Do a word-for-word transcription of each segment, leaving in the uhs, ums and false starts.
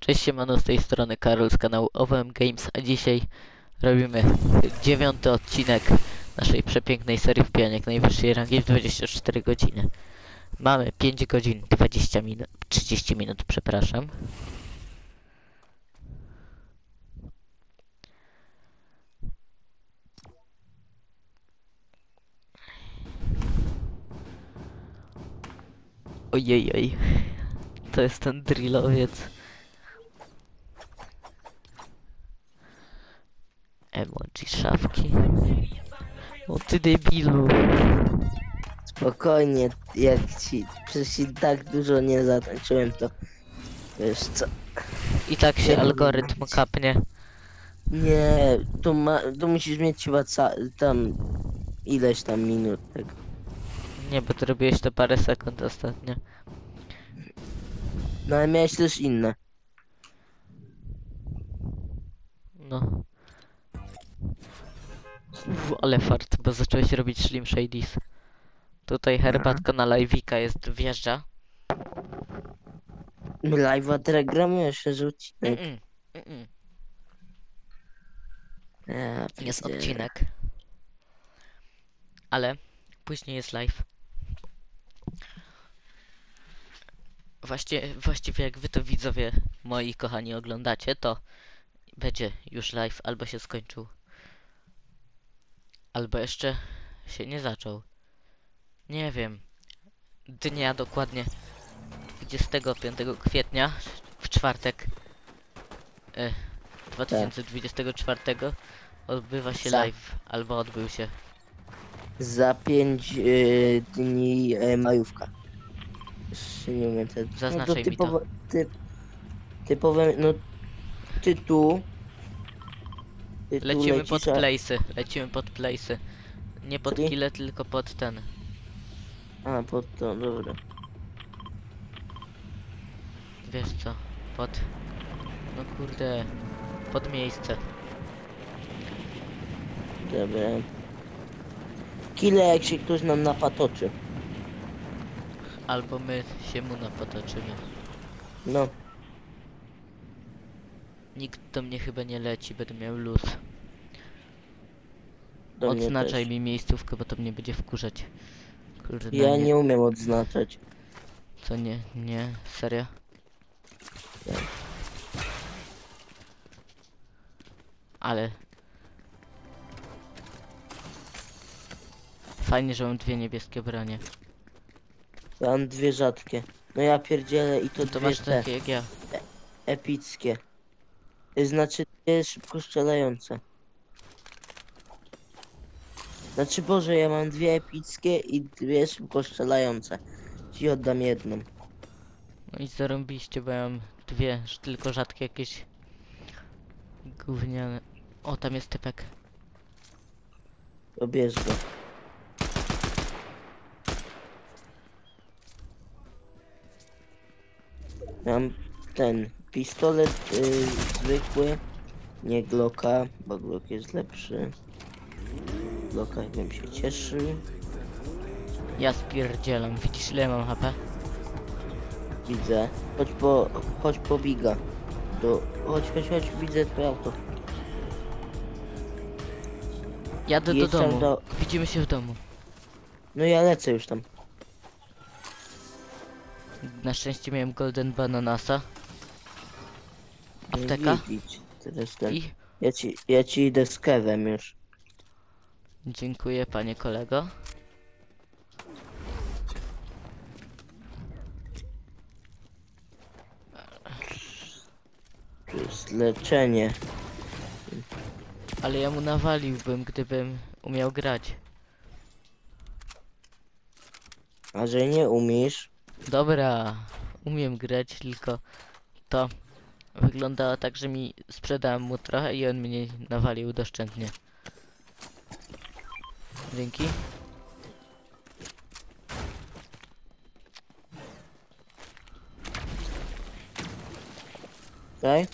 Cześć, siemano, z tej strony Karol z kanału O W M Games, a dzisiaj robimy dziewiąty odcinek naszej przepięknej serii wbijania najwyższej rangi w dwadzieścia cztery godziny. Mamy pięć godzin dwadzieścia minut, trzydzieści minut, przepraszam. Ojej, oj. To jest ten drillowiec. Emoji szafki. O ty debilu. Spokojnie, jak ci, przecież ci tak dużo nie zatańczyłem, to wiesz co. I tak się Nie algorytm mówić. kapnie. Nie, tu, ma, tu musisz mieć chyba ca, tam ileś tam minut tego. Nie, bo ty robiłeś to parę sekund ostatnio. No ale miałeś też inne. No. Uf, ale fart, bo zacząłeś robić Slim Shadys. Tutaj herbatka na live'ika jest, wjeżdża. Live'a teraz gramy jeszcze rzuci. Mm -mm, mm -mm. Ja, Jest pierdzielę. odcinek. Ale później jest live. Właściwie, właściwie jak wy to widzowie moi kochani oglądacie, to będzie już live, albo się skończył, albo jeszcze się nie zaczął. Nie wiem. Dnia dokładnie dwudziestego piątego kwietnia w czwartek e, dwa tysiące dwudziestego czwartego odbywa się Za. live, albo odbył się. Za pięć y, dni y, majówka. Jeszcze nie umiem tego. No Zaznaczaj to mi to. typowo, ty, typowe, no tytuł. tytuł Lecimy lecisz, pod a- place'y, lecimy pod place'y. Nie pod Czyli? kile, tylko pod ten. A, pod to, dobra. Wiesz co? Pod... No kurde... Pod miejsce. Dobra. Kile jak się ktoś nam napatoczy. Albo my się mu napotoczymy. No, Nikt do mnie chyba nie leci, będę miał luz. do mnie Odznaczaj też. mi miejscówkę, bo to mnie będzie wkurzać. Kurde, no Ja nie. nie umiem odznaczać. Co nie? Nie? Serio? Tak. Ale... Fajnie, że mam dwie niebieskie bronie. Ja mam dwie rzadkie. No ja pierdzielę i to To dwie masz te takie jak ja. epickie. Y, Znaczy dwie szybko strzelające. Znaczy Boże, ja mam dwie epickie i dwie szybko strzelające. Ci oddam jedną. No i zarąbiście, bo ja mam dwie, ż- tylko rzadkie jakieś... Gówniane... O, tam jest typek. To bierz go. Mam ten pistolet y, zwykły, nie Glocka, bo Glock jest lepszy. Glocka bym się cieszył. Ja spierdzielam, widzisz ile mam H P? Widzę. Chodź po, chodź po Biga. Do, chodź, chodź, chodź, widzę twoje auto. Jadę do Jedź tam domu. do- Widzimy się w domu. No ja lecę już tam. Na szczęście miałem Golden Bananasa. Nie Apteka. widzieć. Teraz ten. I Ja ci, ja ci idę z Kevem już. dziękuję, panie kolego. Tu jest leczenie. Ale ja mu nawaliłbym, gdybym umiał grać. A że nie umiesz, Dobra, umiem grać, tylko to wyglądało tak, że mi sprzedałem mu trochę i on mnie nawalił doszczętnie. Dzięki. tak?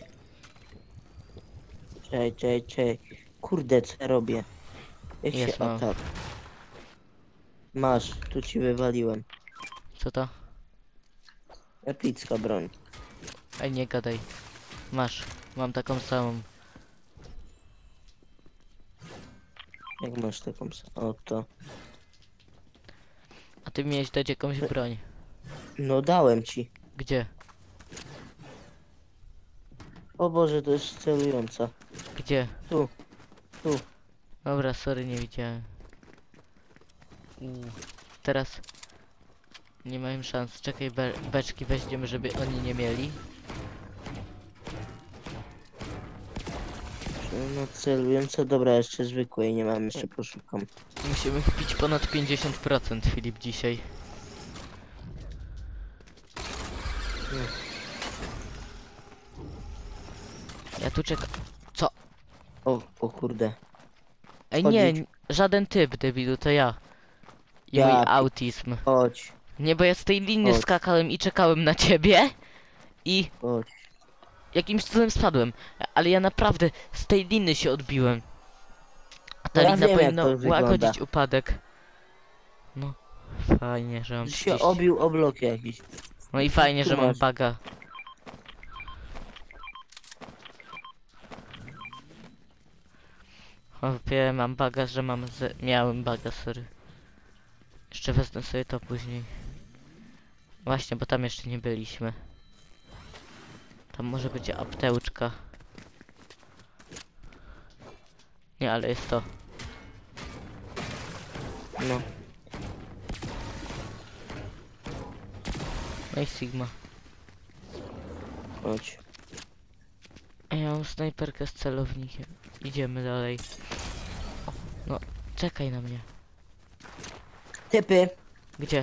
Czekaj, czekaj, czekaj. Kurde, co ja robię? Jak Jest, się mam. atak? Masz, tu ci wywaliłem. Co to? Epicka broń. Ej, nie gadaj. Masz. Mam taką samą. Jak masz taką... s- Oto. A ty miałeś dać jakąś broń. No dałem ci. Gdzie? O Boże, to jest celująca. Gdzie? Tu. Tu. Dobra, sorry, nie widziałem. Uuu. Teraz nie mają szans. Czekaj, be beczki weźmiemy, żeby oni nie mieli. No celująca, dobra, jeszcze zwykłej nie mam, jeszcze poszukam. Musimy wbić ponad pięćdziesiąt procent, Filip, dzisiaj. Ja tu czekam. Co? O, o kurde. Ej, Chodzić. nie, n- żaden typ, debilu, to ja. I Ja mój pi- autyzm. Chodź, Nie, bo ja z tej liny Chodź. skakałem i czekałem na ciebie. I chodź. jakimś cudem spadłem. Ale ja naprawdę z tej liny się odbiłem. A ta Ja lina wiem, jak powinna to wygląda. łagodzić upadek. No, fajnie, że mam Się trzydzieści. obił o blok jakiś. No i fajnie, Tu że mam masz. baga. Chłopie, mam baga, że mam ze... Miałem baga, sorry. Jeszcze wezmę sobie to później. Właśnie, bo tam jeszcze nie byliśmy. Tam może być apteczka. Nie, ale jest to. No. No i Sigma. Chodź. A ja mam snajperkę z celownikiem. Idziemy dalej. No, czekaj na mnie. Typy. Gdzie?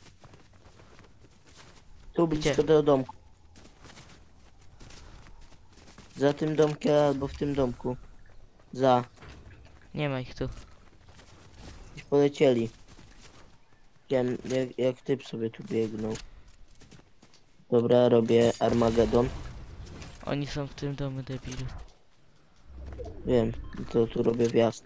Tu Gdzie? blisko do domku. Za tym domkiem albo w tym domku. Za. Nie ma ich tu. Gdzieś polecieli. Wiem, jak, jak typ sobie tu biegnął. Dobra, robię Armagedon. Oni są w tym domu, debilu. Wiem, to tu robię wjazd.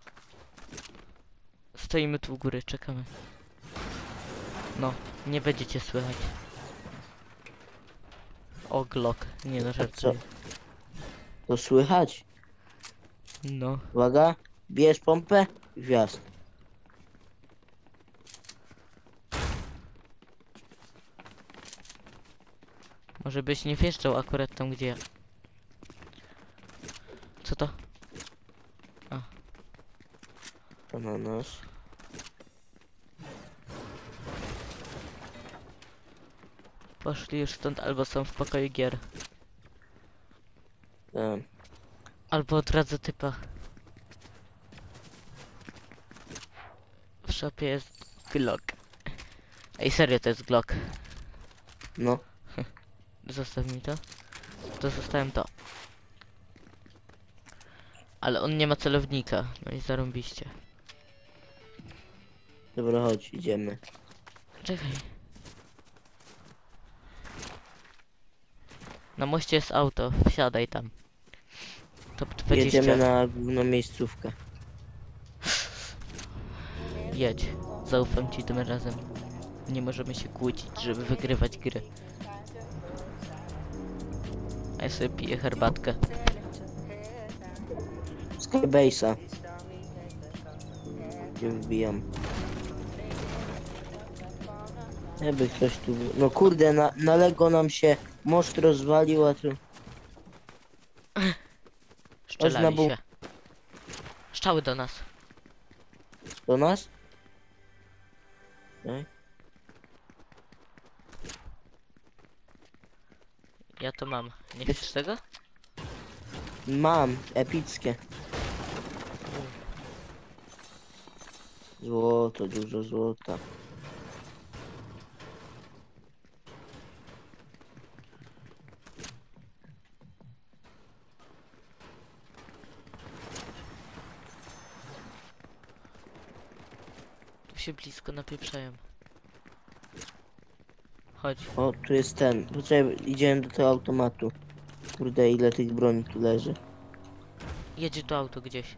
Stoimy tu u góry, czekamy. No, nie będziecie słychać. O, Glock. Nie no, co? żartuję. To słychać? No. Uwaga, bierz pompę i wjazd. Może byś nie wjeżdżał akurat tam, gdzie ja. Co to? Ananas. Poszli już stąd, albo są w pokoju gier. Tam. Albo odradzę typa. W shopie jest Glock. Ej, serio, to jest Glock. No. Zostaw mi to. To zostałem to. Ale on nie ma celownika. No i zarąbiście. Dobra, chodź, idziemy. Czekaj. Na moście jest auto. Wsiadaj tam. Top dwadzieścia. Jedziemy na główną miejscówkę. Jedź. Zaufam ci tym razem. Nie możemy się kłócić, żeby wygrywać gry. A ja sobie piję herbatkę. Skybase'a. Nie wbijam. Jakby ktoś tu był. No kurde, na, na Lego nam się most rozwalił, a tu... Strzelali bu- się. Strzały do nas. Do nas? Okay. Ja to mam. Nie chcesz tego? Mam, epickie. Złoto, dużo złota. Tu się blisko napieprzają. Chodź. O, tu jest ten. Poczekaj, idziemy do tego automatu. Kurde, ile tych broni tu leży. Jedzie to auto gdzieś.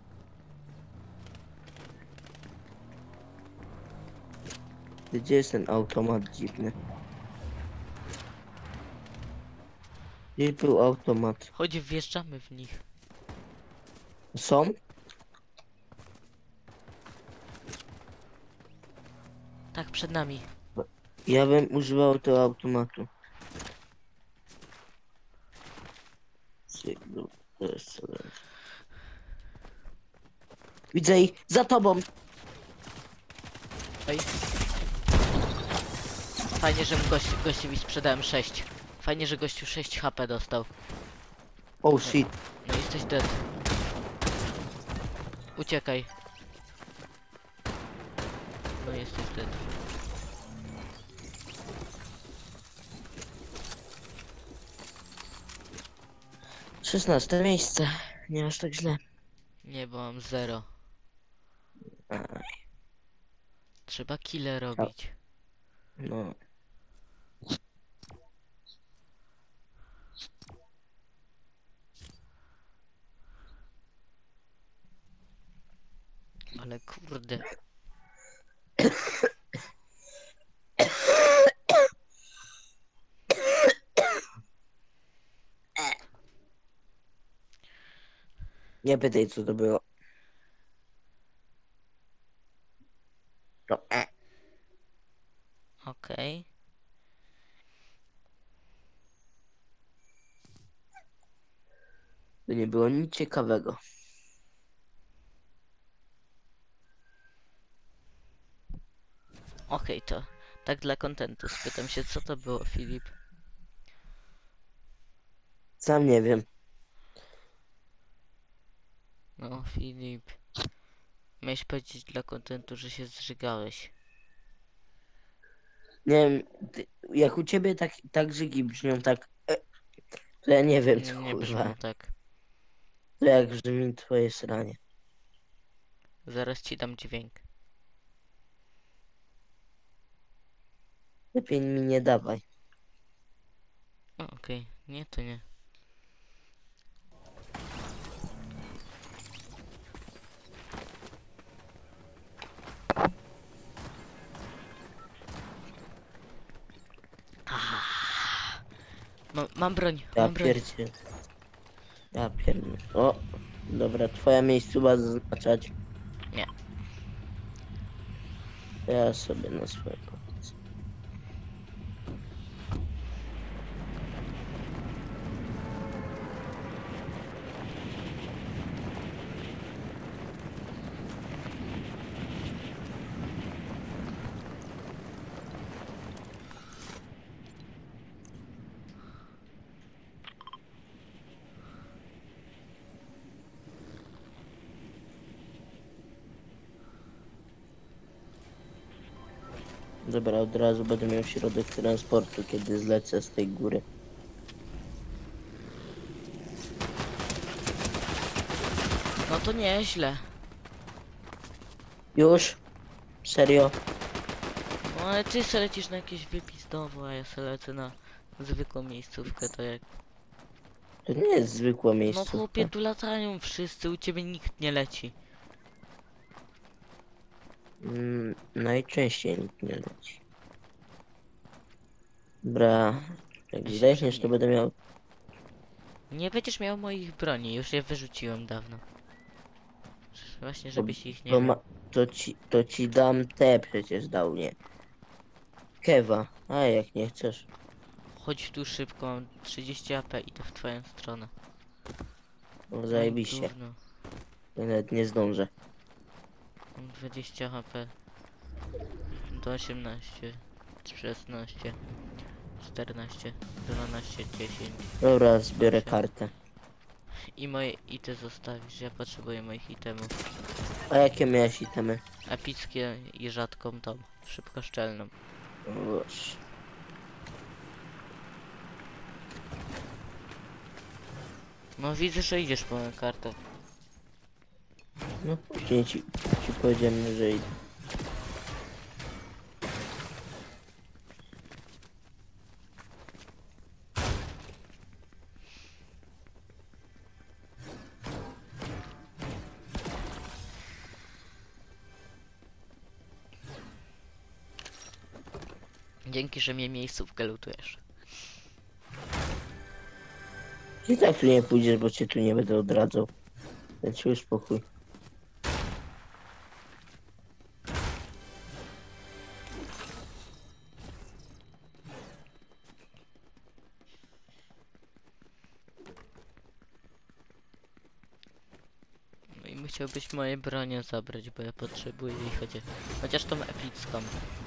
Gdzie jest ten automat dziwny? Gdzieś był automat. Chodź, wjeżdżamy w nich. Są? Tak, przed nami. Ja bym używał tego automatu. Sygnu, to jest co będzie. Widzę ich za tobą! Ej. Fajnie, że mu gości, gościowi sprzedałem sześć. Fajnie, że gościu sześć H P dostał. Oh shit. No jesteś dead. Uciekaj. No jesteś dead. szesnaste miejsce. Nie aż tak źle. Nie, bo mam zero. Aj, Trzeba kile robić. no. Ale kurde. Nie pytaj co to było. No, e. Okej. To nie było nic ciekawego. Okej, to tak dla kontentu. Spytam się, co to było, Filip? Sam nie wiem. No, Filip. Miałeś powiedzieć dla kontentu, że się zżygałeś. Nie wiem, ty, jak u ciebie tak, tak żygi brzmią tak, e, to ja nie wiem Nie, co nie kurwa. brzmią tak. To jak brzmi twoje sranie. Zaraz ci dam dźwięk. Lepiej mi nie dawaj. O, okej. Nie, to nie. Ah. Mam, mam broń, Ja mam broń. pierdzie. Ja pierdolę. O, dobra, twoja miejscowa zaznaczać. Nie. Ja sobie na swojego. Dobra, od razu będę miał środek transportu, kiedy zlecę z tej góry. No to nieźle. Już? Serio? No ale ty se lecisz na jakieś wypizdowo, a ja se lecę na zwykłą miejscówkę, to jak... To nie jest zwykłe No miejsce. chłopie, tu latają wszyscy, u ciebie nikt nie leci. Mm, najczęściej nikt nie leci. Dobra, jak Myślę, zdechniesz, że to nie. będę miał... Nie będziesz miał moich broni, już je wyrzuciłem dawno. Właśnie, żebyś ich nie To, miał. ma, to, ci, to ci dam te przecież dał, nie? Kewa, a jak nie chcesz. Chodź tu szybko, mam trzydzieści A P i to w twoją stronę. No No zajebiście, gówno. ja nawet nie zdążę. Mam dwadzieścia H P. Do osiemnaście, szesnaście, czternaście, dwanaście, dziesięć. Dobra, zbiorę Osiem. kartę. I moje ity zostawisz, ja potrzebuję moich itemów. A jakie miałeś itemy? Epickie i rzadką tą, szybkoszczelną. O Boże. No widzę, że idziesz po moją kartę. No później ci, ci powiedziałem, że idę. Dzięki, że mnie miejscówkę lutujesz. I tak tu nie pójdziesz, bo cię tu nie będę odradzał. Więc się uspokój. No i musiałbyś moje bronie zabrać, bo ja potrzebuję ich chociaż, chociaż tą epicką.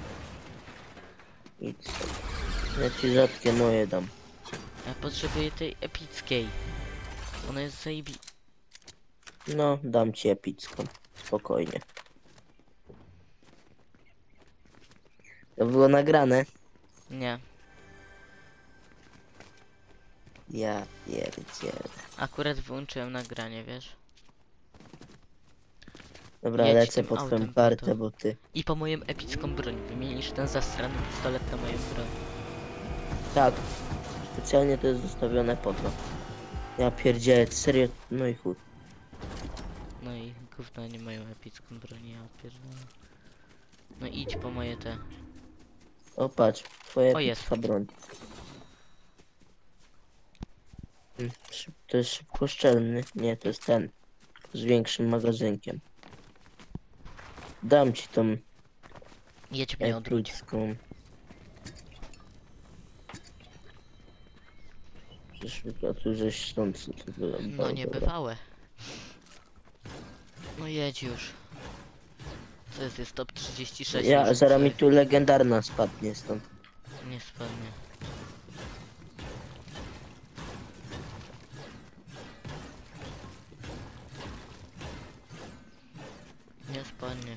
Idź sobie. Ja ci rzadkie moje dam. Ja potrzebuję tej epickiej. Ona jest zajebi... No, dam ci epicką. Spokojnie. To było nagrane? Nie. Ja pierdzielę. Akurat wyłączyłem nagranie, wiesz? Dobra, Jedź lecę tym po twoją autem, kartę, Pato. bo ty... I po moją epicką broń. Wymienisz ten zastrany pistolet na moją broń. Tak. Specjalnie to jest zostawione po to. Ja pierdzielę, serio? No i chuj. No i gówno nie mają epicką broń, ja pierdolę. No idź po moje te. O patrz, twoja O, jest. epicka broń. Mm, szyb- To jest szybkoszczelny. Nie, to jest ten. Z większym magazynkiem. Dam ci tą Jedź mnie odwróć. epicką. Przecież a tu żeś stąd co to było. No niebywałe. No jedź już. Co jest, jest top trzydzieści sześć. Ja, już zaraz mi sorry. tu legendarna spadnie stąd. Nie spadnie. Nie spadnie.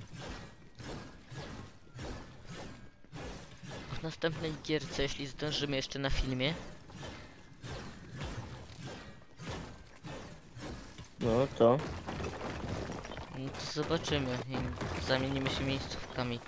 W następnej gierce, jeśli zdążymy jeszcze na filmie, No to. no to zobaczymy i zamienimy się miejscówkami.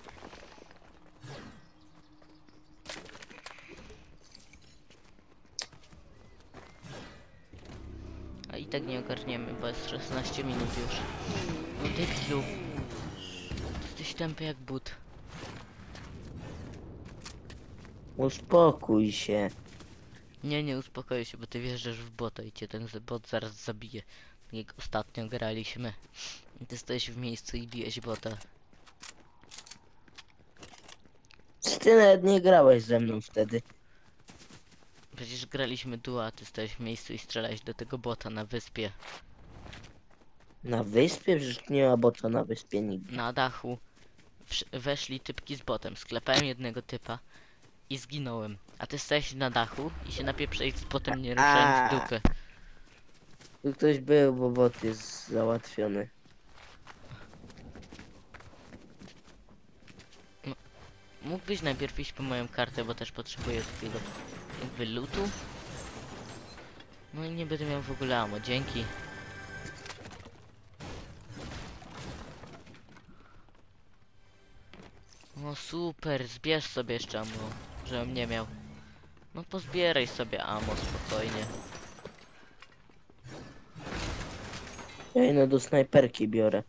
A i tak nie ogarniemy, bo jest szesnaście minut już. No debilu. Jesteś tępy jak but. Uspokój się. Nie, nie uspokoję się, bo ty wjeżdżasz w bota i cię ten z- bot zaraz zabije. Tak jak ostatnio graliśmy. I ty stoisz w miejscu i bijesz bota. Ty nawet nie grałeś ze mną wtedy. Przecież graliśmy duo, a ty stoisz w miejscu i strzelałeś do tego bota na wyspie. Na wyspie? Przecież nie ma bota na wyspie nigdy. Na dachu wsz- weszli typki z botem. Sklepałem jednego typa i zginąłem. A ty stałeś na dachu i się napieprzałeś z botem, nie ruszając A. dupy. Tu ktoś był, bo bot jest załatwiony. Mógłbyś najpierw iść po moją kartę, bo też potrzebuję takiego jakby lootu. No i nie będę miał w ogóle ammo, dzięki. No super, zbierz sobie jeszcze ammo, żebym nie miał. No pozbieraj sobie ammo spokojnie. Ej, no do snajperki biorę.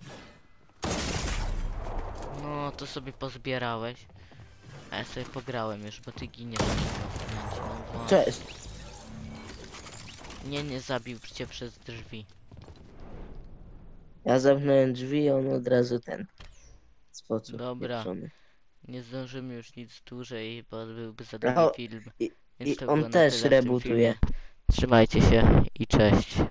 No to sobie pozbierałeś. A ja sobie pograłem już, bo ty giniesz w tym momencie, no właśnie. Cześć. Nie, nie zabił cię przez drzwi. Ja zamknąłem drzwi i on od razu ten. Spoców Dobra. pieprzony. Nie zdążymy już nic dłużej, bo byłby za No, długi film. I, Więc i to on było na też tyle w tym rebootuje. filmie. Trzymajcie się i cześć.